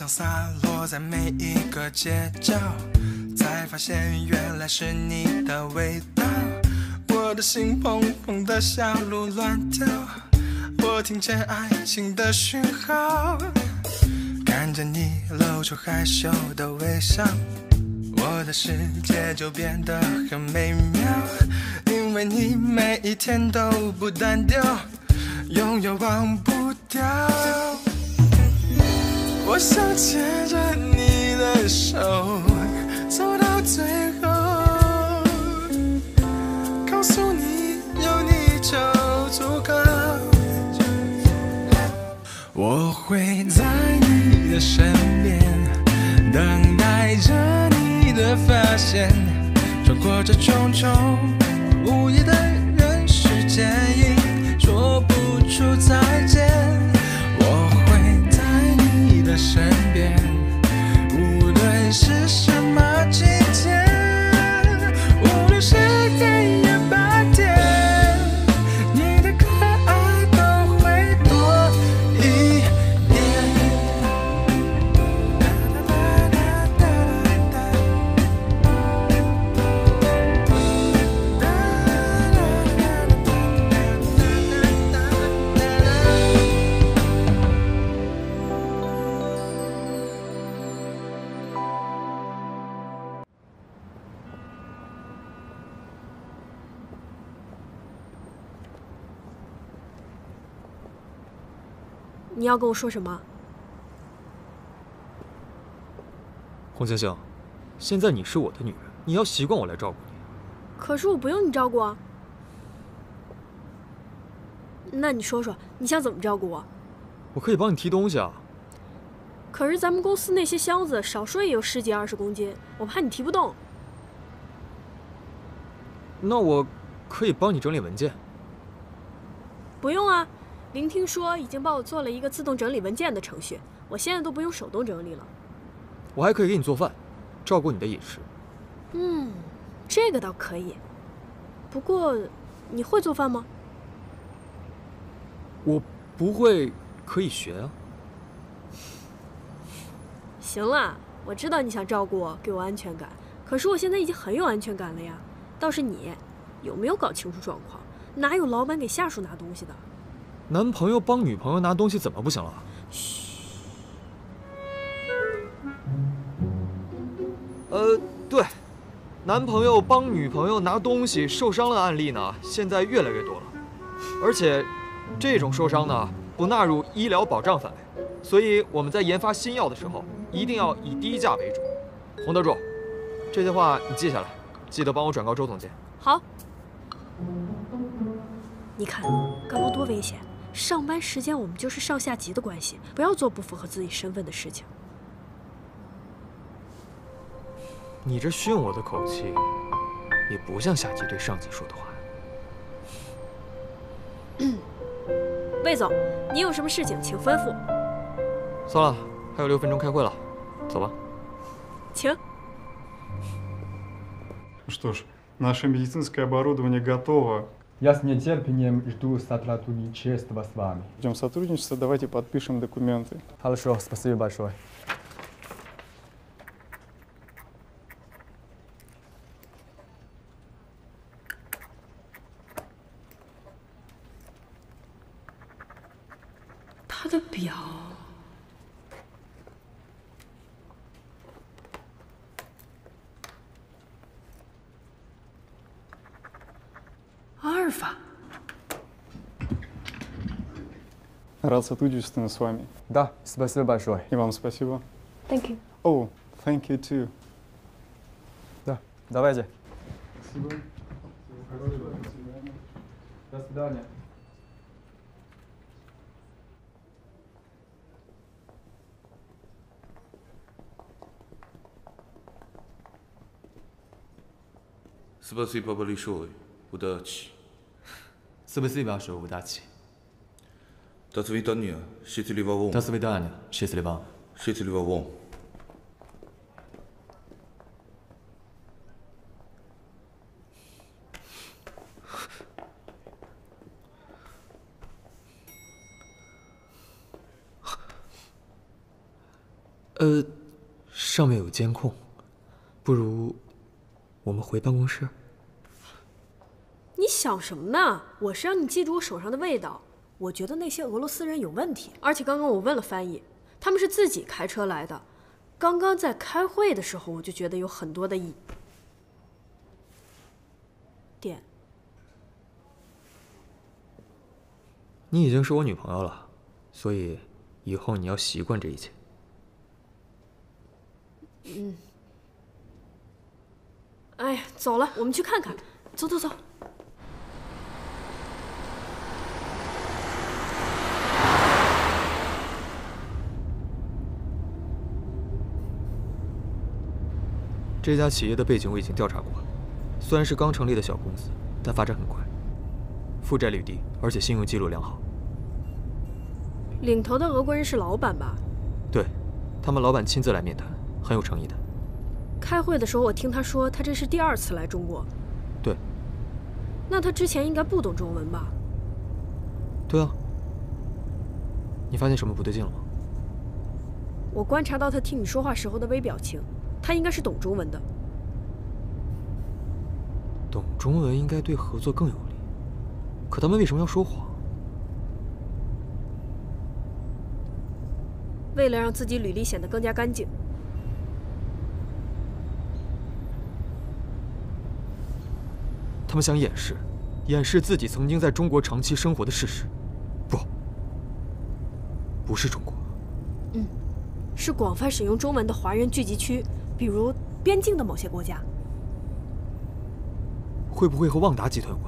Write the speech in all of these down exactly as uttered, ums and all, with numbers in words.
香洒落在每一个街角，才发现原来是你的味道。我的心砰砰的小鹿乱跳，我听见爱情的讯号，看着你露出害羞的微笑，我的世界就变得很美妙，因为你每一天都不单调，永远忘不掉。我想牵着你的手走到最后，告诉你有你就足够，我会在你的身边等待着你的发现，穿过这重重无意的人世间，说不出再见。我会在你的身边，无论是什么季节，无论是黑夜白天，你的可爱都会多一点。 你要跟我说什么？ 洪星星，现在你是我的女人，你要习惯我来照顾你。 可是我不用你照顾啊。那你说说，你想怎么照顾我？ 我可以帮你提东西啊。 可是咱们公司那些箱子，少说也有十几二十公斤，我怕你提不动。 那我可以帮你整理文件。 不用啊。聆听说已经帮我做了一个自动整理文件的程序，我现在都不用手动整理了。 我还可以给你做饭，照顾你的饮食。 嗯，这个倒可以。不过，你会做饭吗？ 我不会，可以学啊。 行了，我知道你想照顾我，给我安全感。可是我现在已经很有安全感了呀。倒是你，有没有搞清楚状况？哪有老板给下属拿东西的？ 男朋友帮女朋友拿东西怎么不行了？ 嘘。 呃，对，男朋友帮女朋友拿东西受伤的案例呢，现在越来越多了，而且这种受伤呢不纳入医疗保障范围，所以我们在研发新药的时候一定要以低价为主。洪德柱，这些话你记下来，记得帮我转告周总监。 好。你看，刚刚多危险！上班时间我们就是上下级的关系，不要做不符合自己身份的事情。 你这训我的口气，也不像下级对上级说的话。 嗯，魏总，你有什么事情请吩咐。 算了，还有六分钟开会了，走吧。 请。 Что ж, наше медицинское оборудование готово. Я с нетерпением жду сотрудничества с вами. Ждем сотрудничества, давайте подпишем документы. Хорошо, спасибо большое. 他的表。阿尔法。 Рад сотрудничеству с вами. Да, спасибо большое. И вам спасибо. Thank you. Oh, thank you too. Да, давайте. Спасибо. До свидания. Спасибо большое, удачи. Спасибо большое, удачи. До свидания, счастливо вам. До свидания, счастливо. Счастливо вам. 呃，上面有监控，不如我们回办公室。 你想什么呢？我是让你记住我手上的味道。我觉得那些俄罗斯人有问题，而且刚刚我问了翻译，他们是自己开车来的。刚刚在开会的时候，我就觉得有很多的疑点。 你已经是我女朋友了，所以以后你要习惯这一切。 嗯。哎呀，走了，我们去看看。走走走。 这家企业的背景我已经调查过，虽然是刚成立的小公司，但发展很快，负债率低，而且信用记录良好。 领头的俄国人是老板吧？ 对，他们老板亲自来面谈，很有诚意的。 开会的时候我听他说，他这是第二次来中国。 对。 那他之前应该不懂中文吧？ 对啊。你发现什么不对劲了吗？ 我观察到他听你说话时候的微表情，他应该是懂中文的。 懂中文应该对合作更有利，可他们为什么要说谎？ 为了让自己履历显得更加干净。 他们想掩饰，掩饰自己曾经在中国长期生活的事实。不，不是中国。 嗯，是广泛使用中文的华人聚集区，比如边境的某些国家。 会不会和旺达集团有关？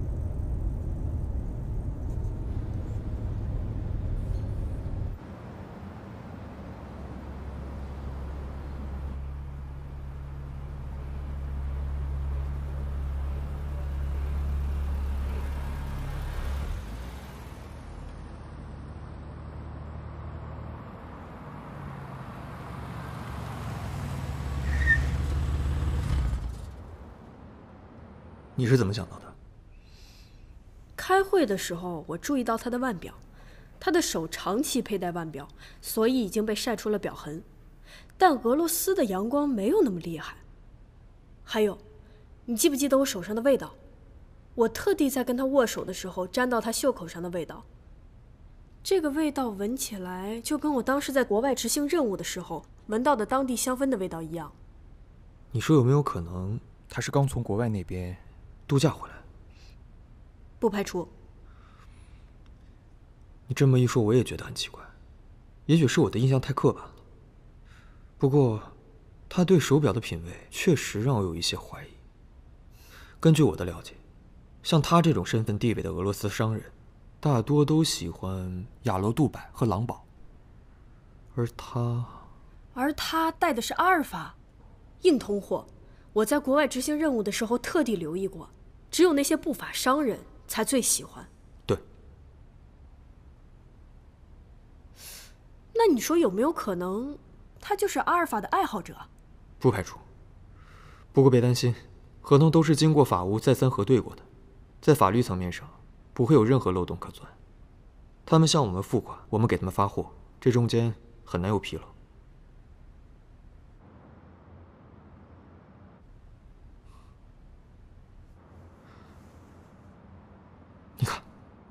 你是怎么想到的？ 开会的时候，我注意到他的腕表，他的手长期佩戴腕表，所以已经被晒出了表痕。但俄罗斯的阳光没有那么厉害。还有，你记不记得我手上的味道？我特地在跟他握手的时候沾到他袖口上的味道。这个味道闻起来就跟我当时在国外执行任务的时候闻到的当地香氛的味道一样。 你说有没有可能他是刚从国外那边度假回来？ 不排除。 你这么一说，我也觉得很奇怪，也许是我的印象太刻板了。不过，他对手表的品味确实让我有一些怀疑。根据我的了解，像他这种身份地位的俄罗斯商人，大多都喜欢雅罗杜百和狼堡，而他， 而他戴的是阿尔法，硬通货。我在国外执行任务的时候特地留意过，只有那些不法商人才最喜欢。 对。 那你说有没有可能，他就是阿尔法的爱好者？ 不排除。不过别担心，合同都是经过法务再三核对过的，在法律层面上不会有任何漏洞可钻。他们向我们付款，我们给他们发货，这中间很难有纰漏。你看，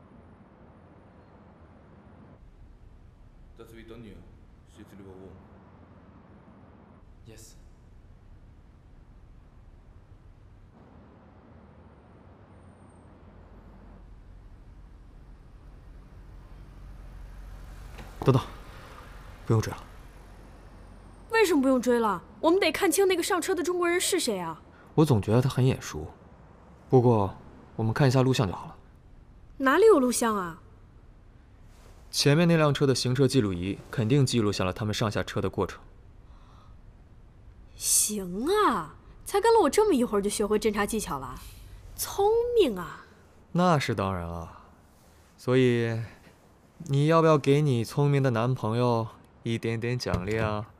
Yes。 等等，不用追了。 为什么不用追了？我们得看清那个上车的中国人是谁啊！ 我总觉得他很眼熟，不过我们看一下录像就好了。 哪里有录像啊？ 前面那辆车的行车记录仪肯定记录下了他们上下车的过程。 行啊，才跟了我这么一会儿就学会侦查技巧了，聪明啊！ 那是当然了，所以你要不要给你聪明的男朋友一点点奖励啊？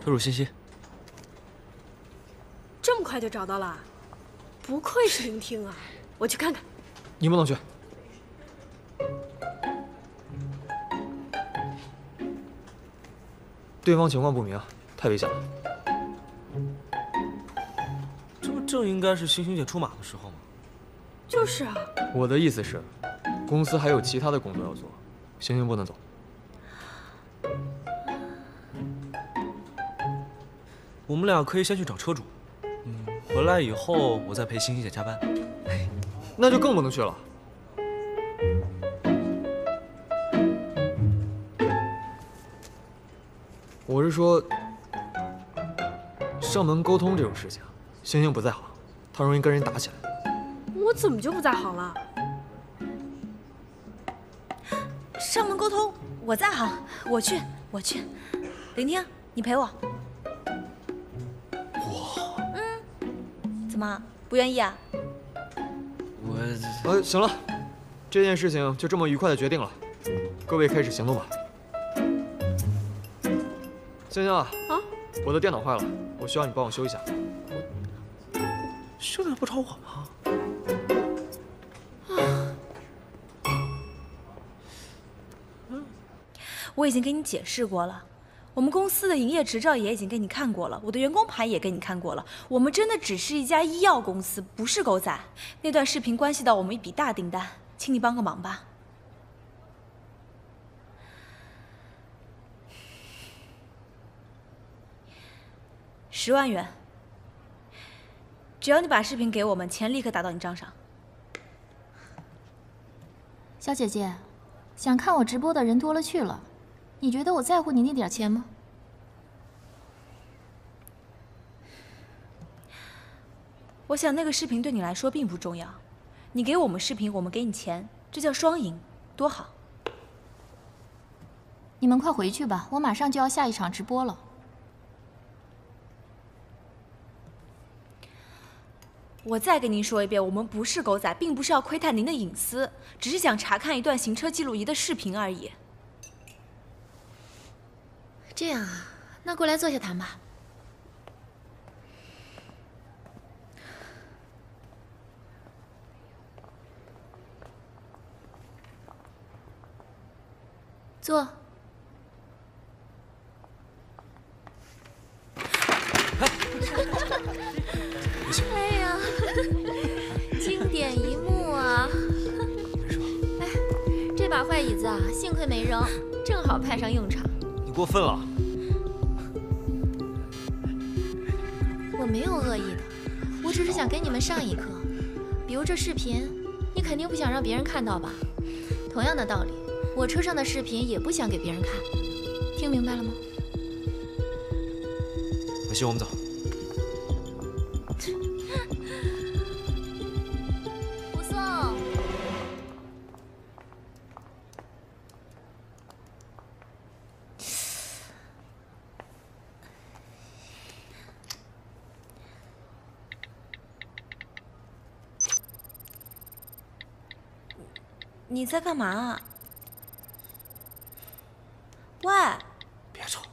特殊信息。 这么快就找到了？不愧是聆听啊！我去看看。 你不能去。对方情况不明，太危险了。 这不正应该是星星姐出马的时候吗？ 就是啊。 我的意思是，公司还有其他的工作要做，星星不能走。 我们俩可以先去找车主，嗯，回来以后我再陪星星姐加班。 那就更不能去了。我是说，上门沟通这种事情，星星不在行，他容易跟人打起来。 我怎么就不在行了？ 上门沟通，我在行，我去，我去。聆听，你陪我。 哇， 嗯，怎么不愿意啊？ 我…… 呃，行了，这件事情就这么愉快的决定了，各位开始行动吧。星星啊， 啊， 我的电脑坏了，我需要你帮我修一下。 修的不找我吗？ 我已经给你解释过了，我们公司的营业执照也已经给你看过了，我的员工牌也给你看过了。我们真的只是一家医药公司，不是狗仔。那段视频关系到我们一笔大订单，请你帮个忙吧。十万元，只要你把视频给我们，钱立刻打到你账上。 小姐姐，想看我直播的人多了去了，你觉得我在乎你那点钱吗？ 我想那个视频对你来说并不重要，你给我们视频，我们给你钱，这叫双赢，多好。 你们快回去吧，我马上就要下一场直播了。 我再跟您说一遍，我们不是狗仔，并不是要窥探您的隐私，只是想查看一段行车记录仪的视频而已。 这样啊，那过来坐下谈吧。坐。 哎呀，经典一幕啊！哎，这把坏椅子啊，幸亏没扔，正好派上用场。 你过分了！ 我没有恶意的，我只是想给你们上一课。比如这视频，你肯定不想让别人看到吧？同样的道理，我车上的视频也不想给别人看。听明白了吗？ 文熙，我们走。 不送。 你在干嘛啊？喂！ 别吵。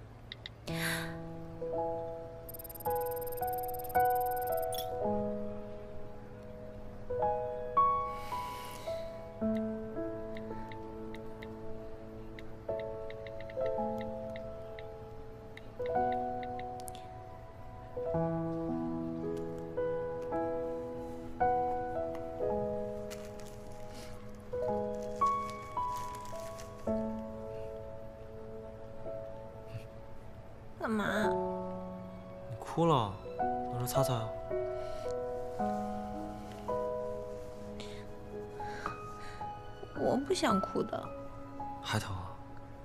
干嘛？ 你哭了，拿着擦擦啊。 我不想哭的。 还疼啊？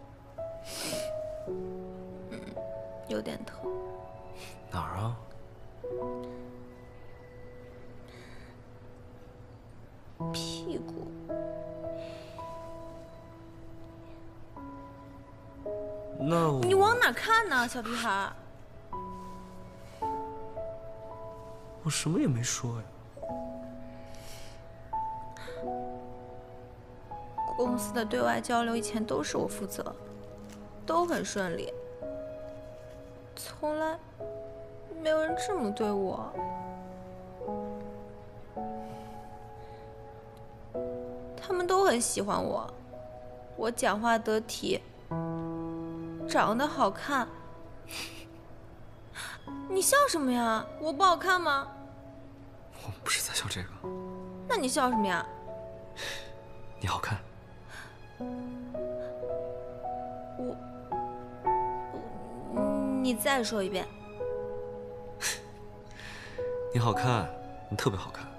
嗯，有点疼。 哪儿啊？ 屁股。 那我…… 你往哪看呢，小屁孩？ 我什么也没说呀。 公司的对外交流以前都是我负责，都很顺利。 从来没有人这么对我。他们都很喜欢我，我讲话得体，长得好看。你笑什么呀？我不好看吗？ 我不是在笑这个。 那你笑什么呀？ 你好看。 我，你再说一遍。 你好看，你特别好看。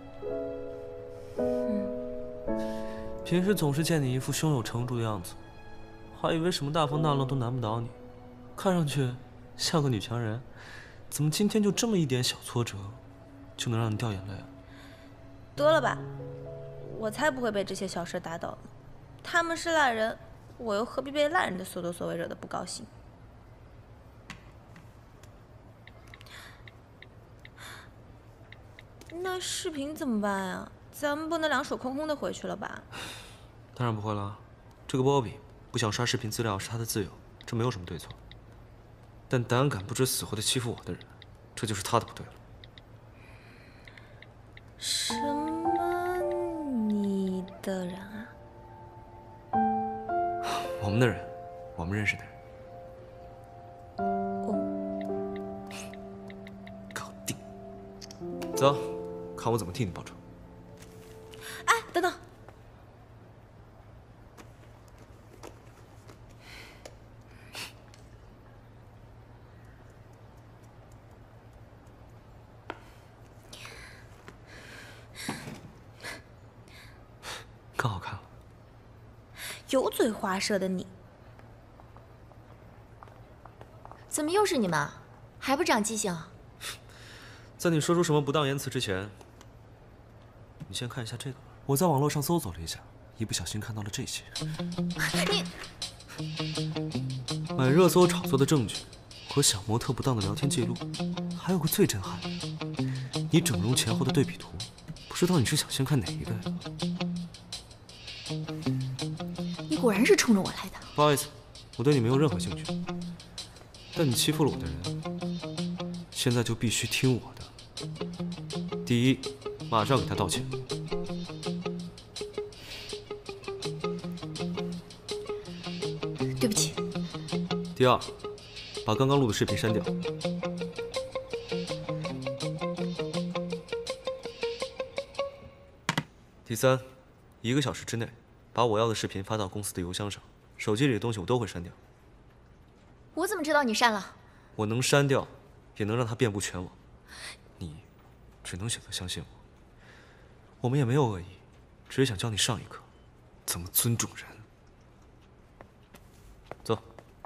嗯。 平时总是见你一副胸有成竹的样子，还以为什么大风大浪都难不倒你，看上去像个女强人，怎么今天就这么一点小挫折，就能让你掉眼泪啊？ 得了吧，我才不会被这些小事打倒呢。他们是烂人，我又何必被烂人的所作所为惹得不高兴？那视频怎么办呀？咱们不能两手空空的回去了吧？ 当然不会了，这个 Bobby 不想刷视频资料是他的自由，这没有什么对错。但胆敢不知死活的欺负我的人，这就是他的不对了。 什么？你的人啊？ 我们的人，我们认识的人。 哦， 搞定。走，看我怎么替你报仇。 哎，等等。 更好看了。 油嘴滑舌的你， 怎么又是你们？还不长记性？ 在你说出什么不当言辞之前，你先看一下这个。我在网络上搜索了一下，一不小心看到了这些。 你买热搜炒作的证据和小模特不当的聊天记录，还有个最震撼的，你整容前后的对比图，不知道你是想先看哪一个呀？ 你果然是冲着我来的。 不好意思，我对你没有任何兴趣。但你欺负了我的人，现在就必须听我的。第一，马上给他道歉。 对不起。 第二，把刚刚录的视频删掉。第三，一个小时之内，把我要的视频发到公司的邮箱上，手机里的东西我都会删掉。 我怎么知道你删了？ 我能删掉，也能让它遍布全网。你只能选择相信我。我们也没有恶意，只是想教你上一课，怎么尊重人。走。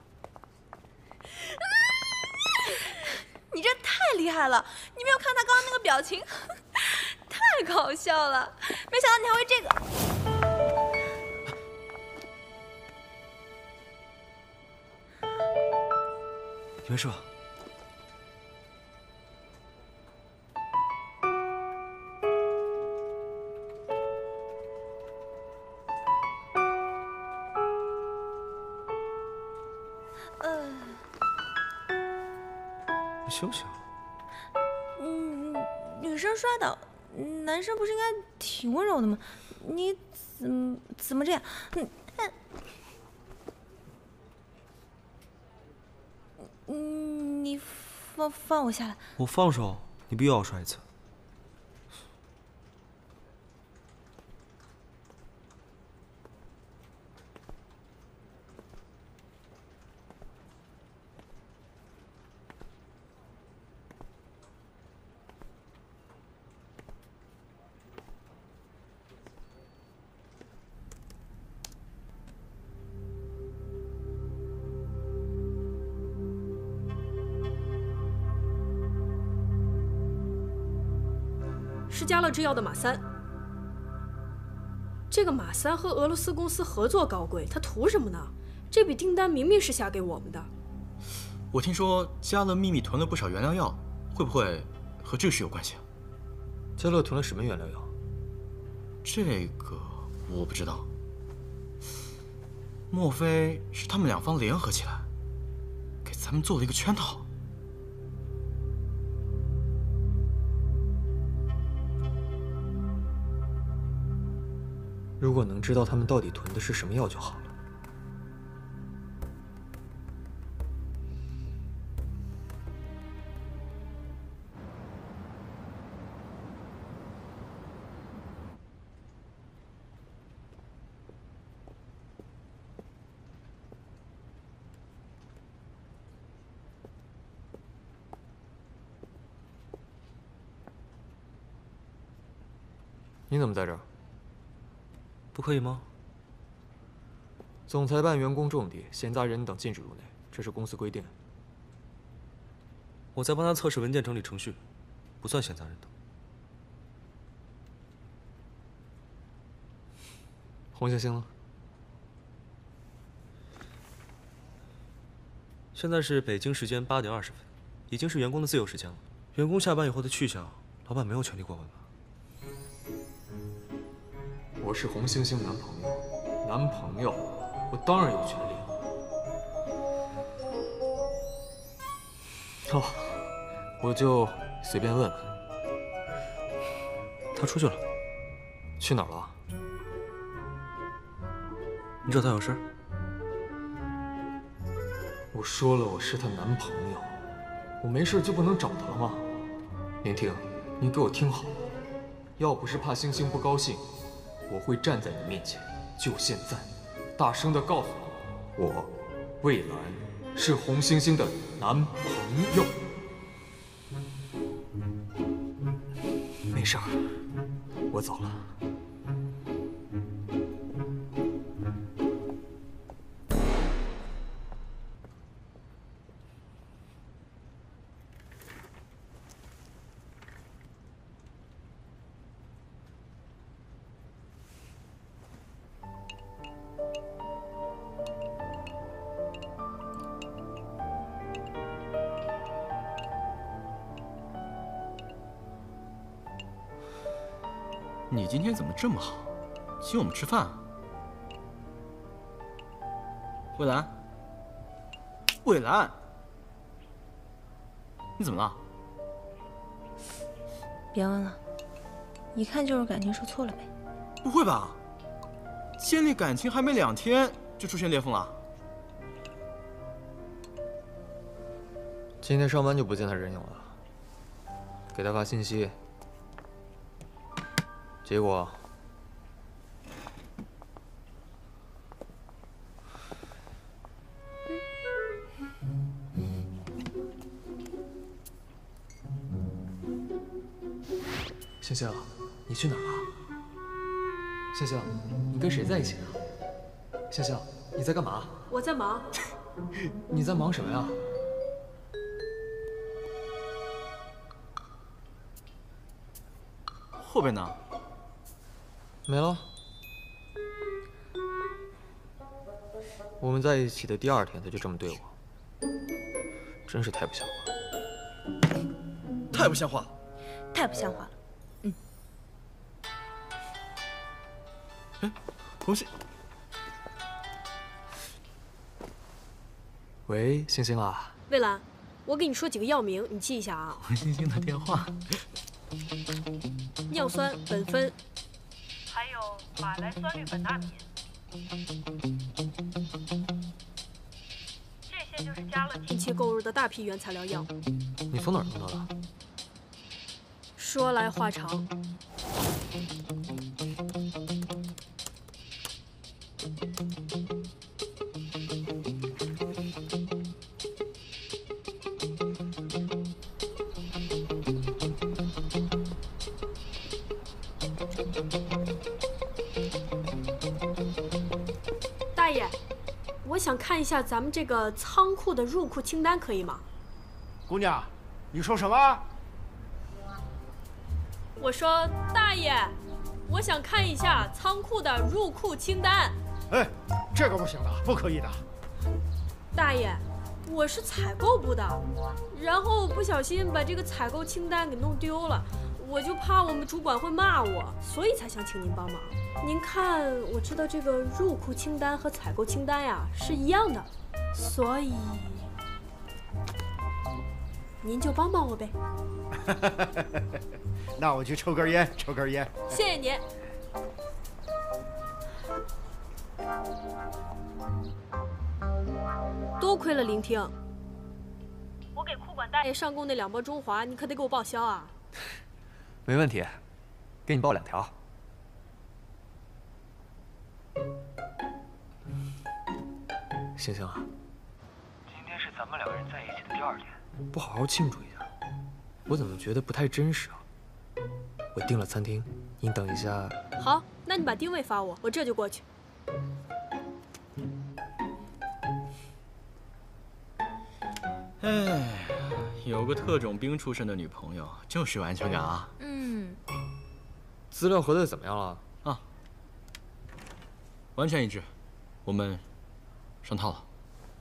你这太厉害了！你没有看他刚刚那个表情，太搞笑了。没想到你还会这个。 你没事吧？ 呃， 你休息啊。 嗯，女生摔倒，男生不是应该挺温柔的吗？你怎么怎么这样？嗯。嗯，你放放我下来。 我放手，你必又要摔一次。 是加乐制药的马三。这个马三和俄罗斯公司合作高贵，他图什么呢？这笔订单明明是下给我们的。 我听说加乐秘密囤了不少原料药，会不会和这个事有关系啊？ 加乐囤了什么原料药？ 这个我不知道。莫非是他们两方联合起来，给咱们做了一个圈套？ 如果能知道他们到底囤的是什么药就好了。你怎么在这儿？ 不可以吗？ 总裁办员工重地，闲杂人等禁止入内，这是公司规定。 我在帮他测试文件整理程序，不算闲杂人等。 红星星呢？ 现在是北京时间八点二十分，已经是员工的自由时间了。员工下班以后的去向，老板没有权利过问吧？ 我是红星星男朋友，男朋友，我当然有权利。哦，我就随便问问。 他出去了， 去哪儿了？ 你找他有事？ 我说了，我是她男朋友，我没事就不能找她了吗？林婷，你给我听好了，要不是怕星星不高兴。 我会站在你面前，就现在，大声地告诉你，我蔚蓝是红星星的男朋友。没事儿，我走了。 你今天怎么这么好，请我们吃饭啊？蔚蓝，蔚蓝，你怎么了？ 别问了，一看就是感情受挫了呗。 不会吧？建立感情还没两天就出现裂缝了？ 今天上班就不见他人影了，给他发信息。 结果，星星，你去哪儿了？星星，你跟谁在一起啊？星星，你在干嘛？ 我在忙。 你在忙什么呀？ 后边呢？ 没了。我们在一起的第二天，他就这么对我，真是太不像话了。 太不像话了， 太不像话了。嗯。 哎，红星， 喂，星星啊。 蔚蓝，我给你说几个药名，你记一下啊。 红星星的电话。 尿酸、苯酚。 还有马来酸氯苯大品，这些就是加了近期购入的大批原材料药。 你从哪儿弄到的？ 说来话长。大爷，我想看一下咱们这个仓库的入库清单，可以吗？ 姑娘，你说什么？ 我说大爷，我想看一下仓库的入库清单。 哎，这个不行的，不可以的。 大爷，我是采购部的，然后不小心把这个采购清单给弄丢了，我就怕我们主管会骂我，所以才想请您帮忙。 您看，我知道这个入库清单和采购清单呀是一样的，所以您就帮帮我呗。 那我去抽根烟，抽根烟。 谢谢您。 多亏了聆听。 我给库管大爷上供那两包中华，你可得给我报销啊！ 没问题，给你报两条。星星啊， 今天是咱们两个人在一起的第二天， 不好好庆祝一下，我怎么觉得不太真实啊？我订了餐厅，你等一下。 好，那你把定位发我，我这就过去。 哎，有个特种兵出身的女朋友就是有安全感啊。 嗯。 资料核对怎么样了？ 啊，完全一致，我们上套了。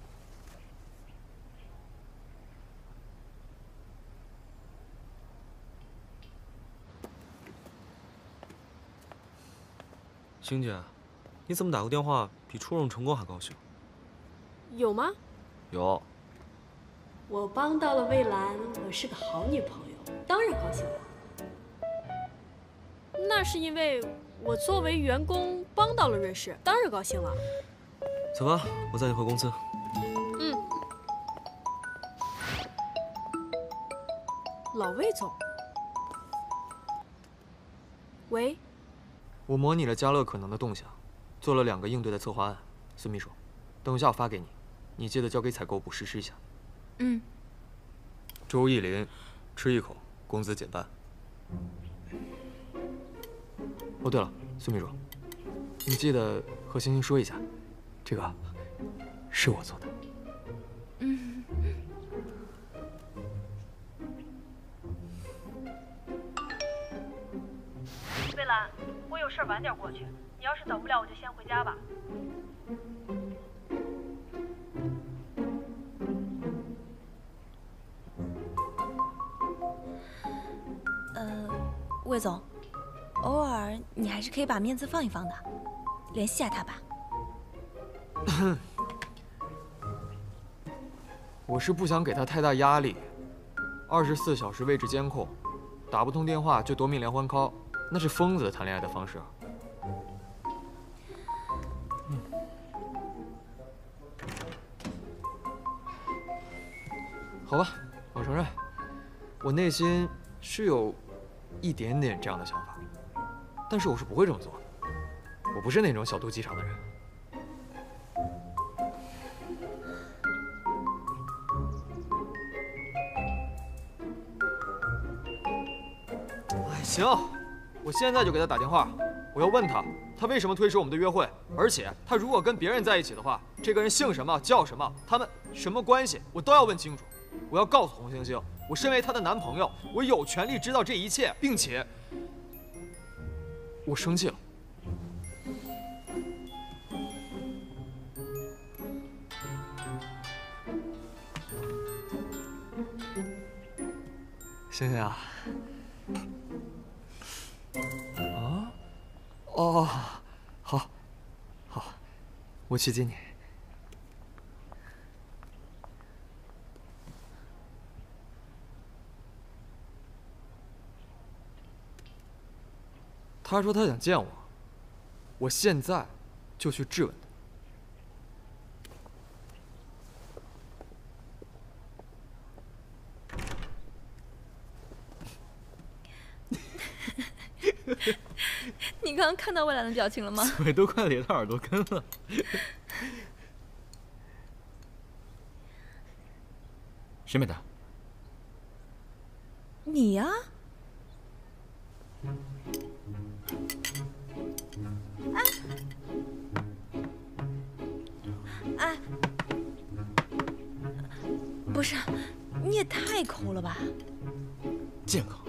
星姐，你怎么打个电话比出任成功还高兴？ 有吗？ 有。 我帮到了蔚蓝，我是个好女朋友，当然高兴了。那是因为我作为员工帮到了瑞士，当然高兴了。 走吧，我载你回公司。 嗯。老魏总。喂。 我模拟了嘉乐可能的动向，做了两个应对的策划案。孙秘书，等一下我发给你，你记得交给采购部实施一下。 嗯。 周意林，吃一口，工资减半。哦，对了，孙秘书，你记得和星星说一下，这个是我做的。 嗯。 蔚蓝，我有事晚点过去，你要是等不了，我就先回家吧。 呃，魏总，偶尔你还是可以把面子放一放的，联系下他吧。 我是不想给他太大压力，二十四小时位置监控，打不通电话就夺命连环 call， 那是疯子谈恋爱的方式。嗯、好吧，我承认，我内心是有一点点这样的想法，但是我是不会这么做的。我不是那种小肚鸡肠的人。哎，行，我现在就给他打电话，我要问他，他为什么推迟我们的约会，而且他如果跟别人在一起的话，这个人姓什么叫什么，他们什么关系，我都要问清楚。我要告诉洪星星，我身为她的男朋友，我有权利知道这一切，并且我生气了。星星啊，啊，哦，好，好，我去接你。他说他想见我，我现在就去质问他。 你刚刚看到蔚蓝的表情了吗？ 嘴都快咧到耳朵根了。谁买的？ 你呀、啊？哎，哎，不是，你也太抠了吧！ 健康。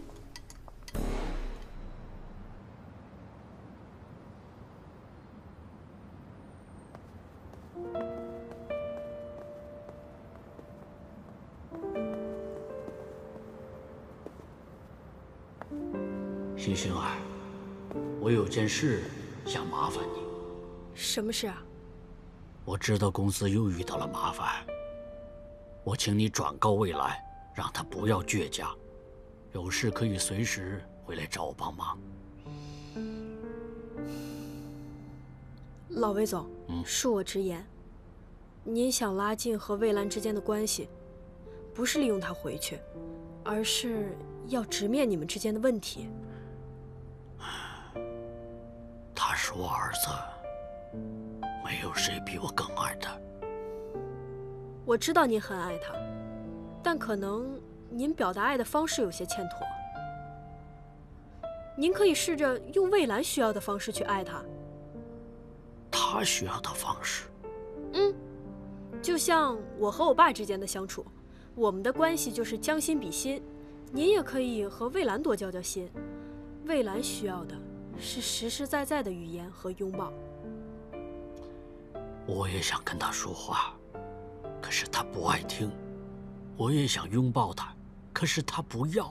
星星儿，我有件事想麻烦你。 什么事啊？ 我知道公司又遇到了麻烦，我请你转告蔚蓝，让他不要倔强，有事可以随时回来找我帮忙。 老魏总， 嗯， 恕我直言， 您想拉近和蔚蓝之间的关系，不是利用他回去，而是要直面你们之间的问题。 他是我儿子，没有谁比我更爱他。 我知道您很爱他，但可能您表达爱的方式有些欠妥。您可以试着用蔚蓝需要的方式去爱他。 他需要的方式？ 嗯，就像我和我爸之间的相处，我们的关系就是将心比心。您也可以和蔚蓝多交交心。蔚蓝需要的是实实在在的语言和拥抱。 我也想跟他说话，可是他不爱听。我也想拥抱他，可是他不要。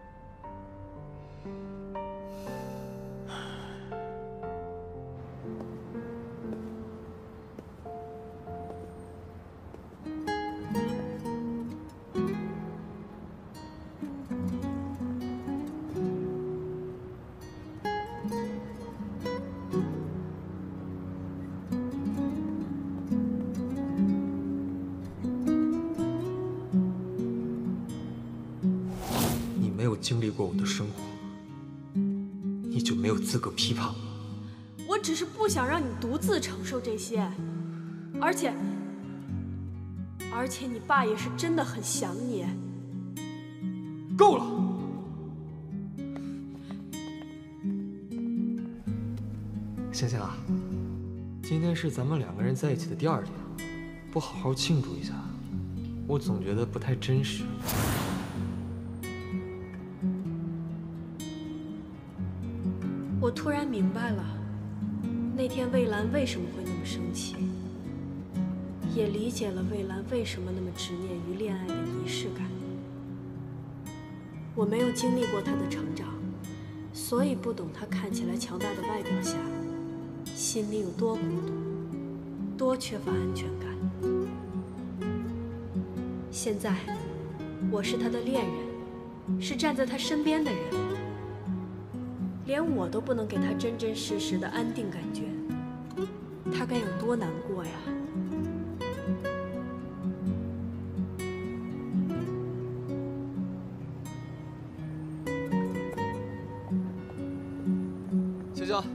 经历过我的生活，你就没有资格批判我。 我只是不想让你独自承受这些，而且，而且你爸也是真的很想你。 够了！星星啊，今天是咱们两个人在一起的第二天，不好好庆祝一下，我总觉得不太真实。 我突然明白了，那天蔚蓝为什么会那么生气，也理解了蔚蓝为什么那么执念于恋爱的仪式感。我没有经历过他的成长，所以不懂他看起来强大的外表下，心里有多孤独，多缺乏安全感。现在，我是他的恋人，是站在他身边的人。连我都不能给他真真实实的安定感觉，他该有多难过呀！ 星星，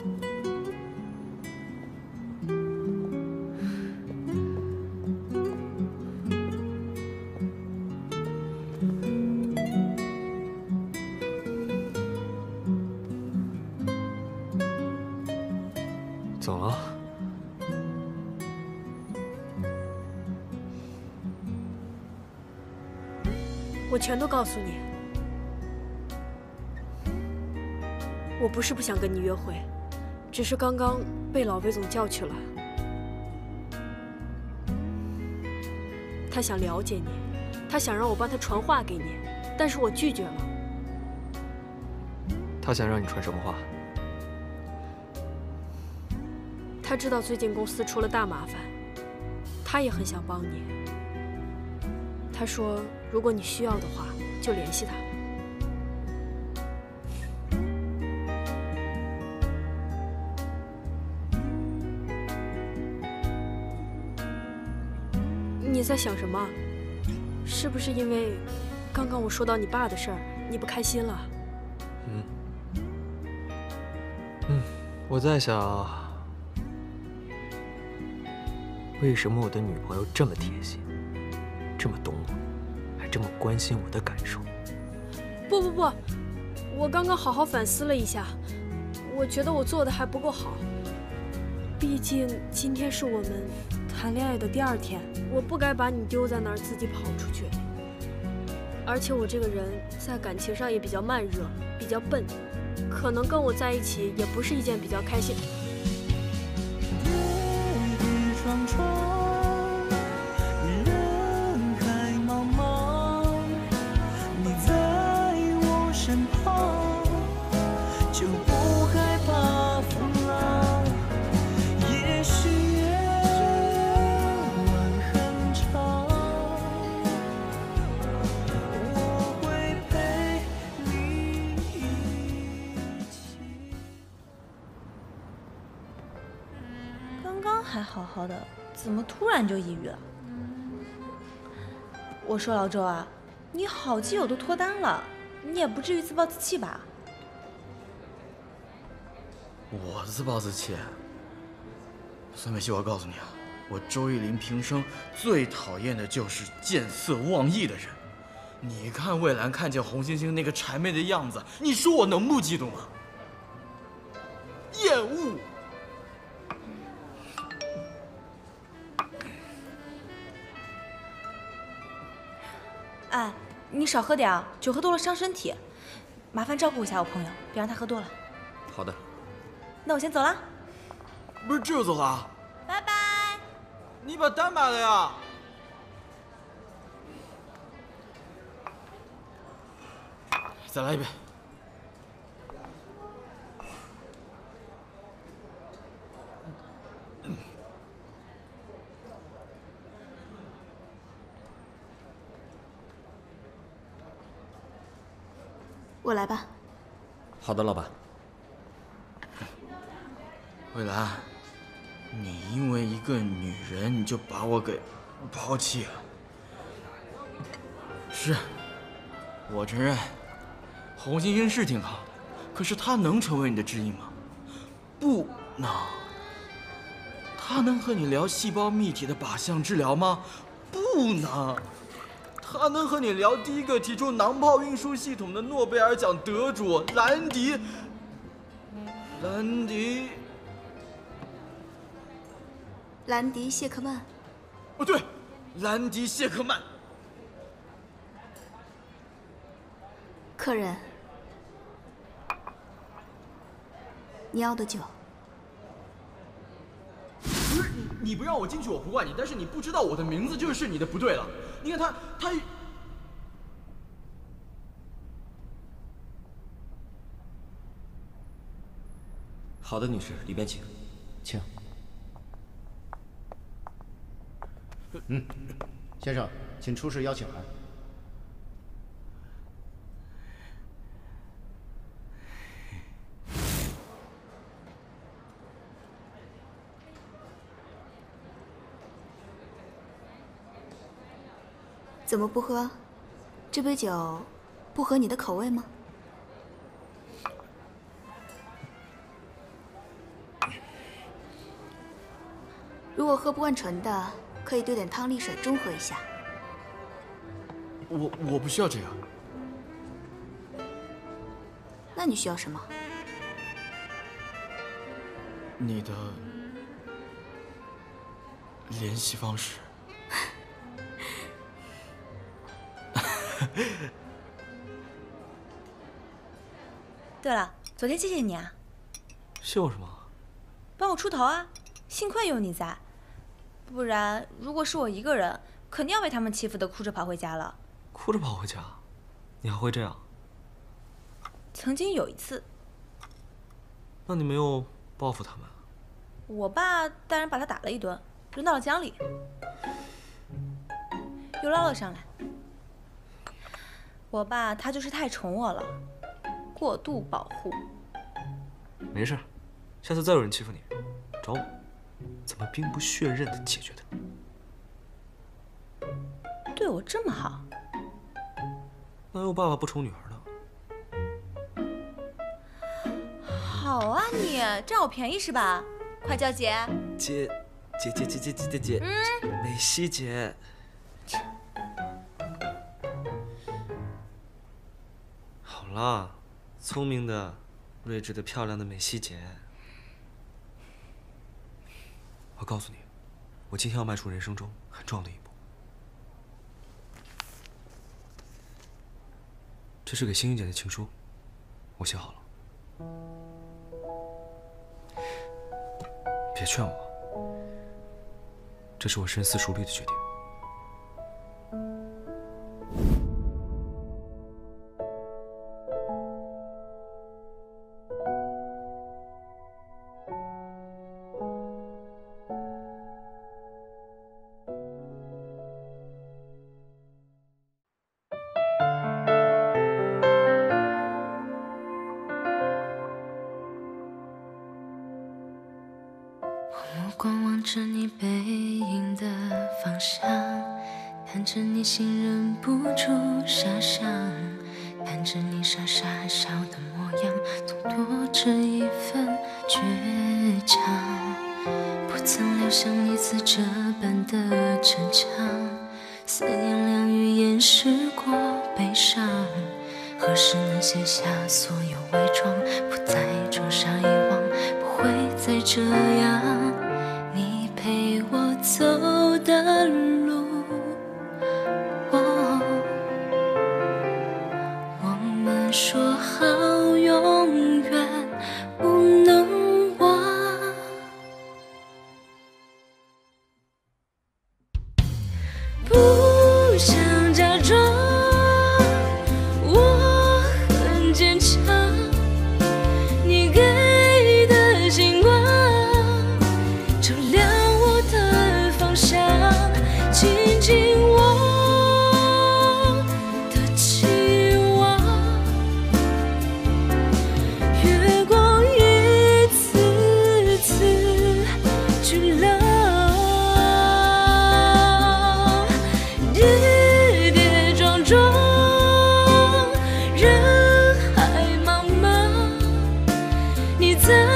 怎么了？ 我全都告诉你。我不是不想跟你约会，只是刚刚被老魏总叫去了。他想了解你，他想让我帮他传话给你，但是我拒绝了。 他想让你传什么话？ 他知道最近公司出了大麻烦，他也很想帮你。他说，如果你需要的话，就联系他。你在想什么？是不是因为刚刚我说到你爸的事儿，你不开心了？ 嗯，嗯，我在想，为什么我的女朋友这么贴心，这么懂我，还这么关心我的感受？ 不不不，我刚刚好好反思了一下，我觉得我做的还不够好。毕竟今天是我们谈恋爱的第二天，我不该把你丢在那儿自己跑出去。而且我这个人在感情上也比较慢热，比较笨，可能跟我在一起也不是一件比较开心。 双窗，人海茫茫，你在我身旁，就不害怕风浪。也许夜晚很长，我会陪你一起。 刚刚还好好的， 怎么突然就抑郁了？我说老周啊，你好基友都脱单了，你也不至于自暴自弃吧？ 我自暴自弃？孙美熙，我告诉你啊，我周玉林平生最讨厌的就是见色忘义的人。你看魏兰看见红星星那个谄媚的样子，你说我能不嫉妒吗？厌恶。 哎，你少喝点啊，酒喝多了伤身体。麻烦照顾一下我朋友，别让他喝多了。 好的。 那我先走了。 不是这就走了？ 拜拜。 你把单买了呀？再来一杯。 我来吧。 好的，老板。 魏兰，你因为一个女人，你就把我给抛弃了。是，我承认，红星星是挺好，可是她能成为你的知音吗？不能。她能和你聊细胞密体的靶向治疗吗？不能。他能和你聊第一个提出囊炮运输系统的诺贝尔奖得主兰迪？兰迪？ 兰迪·谢克曼。 哦，对，兰迪·谢克曼。 客人，你要的酒。 不是你，你不让我进去我不怪你，但是你不知道我的名字就是你的不对了。你看他，他。 好的，女士，里边请，请。 嗯，先生，请出示邀请函。 怎么不喝？这杯酒不合你的口味吗？如果喝不惯纯的，可以兑点汤力水中和一下。 我我不需要这个。 那你需要什么？ 你的联系方式。 对了，昨天谢谢你啊。 谢我什么？ 帮我出头啊！幸亏有你在，不然如果是我一个人，肯定要被他们欺负的哭着跑回家了。 哭着跑回家？你还会这样？ 曾经有一次。 那你没有报复他们？ 我爸带人把他打了一顿，扔到了江里，又捞了上来。我爸他就是太宠我了，过度保护。 没事，下次再有人欺负你，找我，怎么兵不血刃的解决他？ 对我这么好， 哪有爸爸不宠女儿的？ 好啊你，占我便宜是吧？快叫姐。 姐，姐姐姐姐姐姐姐，嗯，美西姐。好啦，聪明的、睿智的、漂亮的美西姐。我告诉你，我今天要迈出人生中很重要的一步。这是给星星姐的情书，我写好了。别劝我，这是我深思熟虑的决定。 光望着你背影的方向，看着你心忍不住遐想，看着你傻傻笑的模样，总多着一份倔强。不曾料想你似这般的逞强，四言两语掩饰过悲伤。何时能卸下所有伪装，不再装傻遗忘，不会再这样。你陪我走的路，哦，我们说好永远不能忘。不想假装我很坚强，你给的星光照亮我的方向，倾尽我的期望。月光一次次去流，跌跌撞撞，人海茫茫，你在